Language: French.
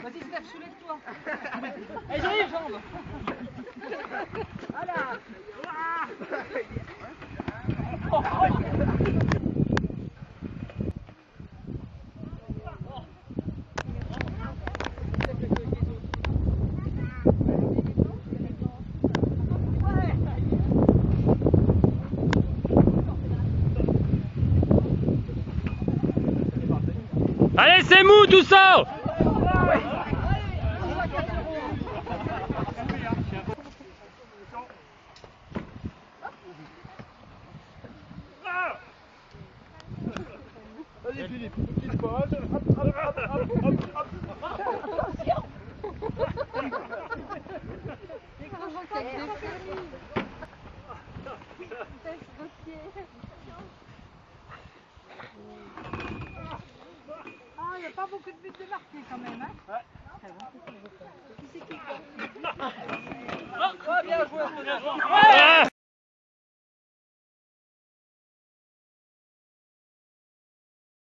Vas-y Steph, soulève-toi. Allez, j'arrive, jambes. Voilà. Allez, c'est mou tout ça! Vas-y Philippe, petite pause. Hop, hop, hop, hop, hop, hop. Attention. Ah, il n'y a pas beaucoup de buts de marquer quand même, hein? Ouais. Qui c'est qui quoi? Oh, bien joué, bien joué.